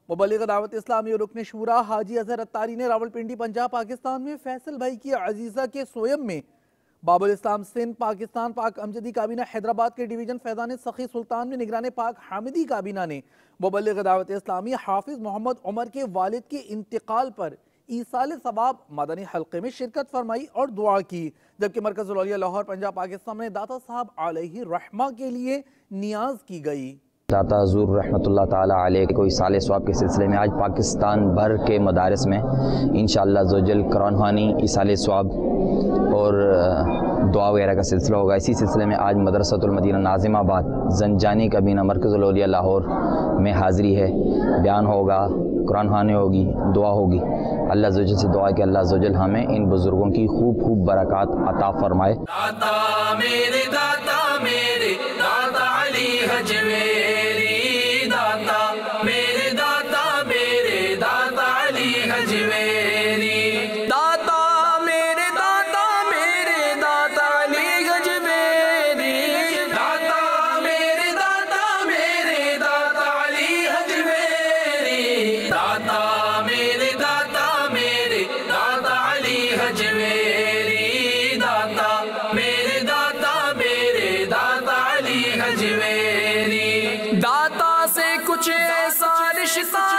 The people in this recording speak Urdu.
مبلغ دعوت اسلامی اور رکن شورا حاجی اظہر اتاری نے راولپنڈی پنجاب پاکستان میں فیصل بھائی کی عزیزہ کے سویم میں باب الاسلام سندھ پاکستان پاک امجدی کابینہ حیدرآباد کے ڈویژن فیضان سخی سلطان میں نگران پاک حامدی کابینہ نے مبلغ دعوت اسلامی حافظ محمد عمر کے والد کے انتقال پر ایصال ثواب مدنی حلقے میں شرکت فرمائی اور دعا کی، جبکہ مرکز الاولیاء لاہور پنجاب پاکستان میں داتا صاحب علیہ رحمہ کے لیے نیاز کی گئی۔ داتا حضور رحمت اللہ تعالی علیہ کو ایصال ثواب کے سلسلے میں آج پاکستان بھر کے مدارس میں انشاءاللہ عزوجل قرآن خوانی ایصال ثواب اور دعا وغیرہ کا سلسلہ ہوگا۔ اسی سلسلے میں آج مدرسۃ المدینہ ناظم آباد زنجانی کابینہ مرکز الاولیاء لاہور میں حاضری ہے، بیان ہوگا، قرآن خوانی ہوگی، دعا ہوگی۔ اللہ عزوجل سے دعا ہے کہ اللہ عزوجل ہمیں ان بزرگوں کی خوب خوب برکات عطا فرمائے۔ داتا میرے داتا میرے داتا علی حجویری، داتا میرے داتا میرے داتا علی حجویری، داتا میرے داتا میرے داتا علی حجویری، داتا میرے داتا میرے داتا علی حجویری، داتا میرے داتا میرے داتا علی حجویری، داتا میرے داتا میرے داتا علی حجویری، داتا سے کچھ ایسا رشتہ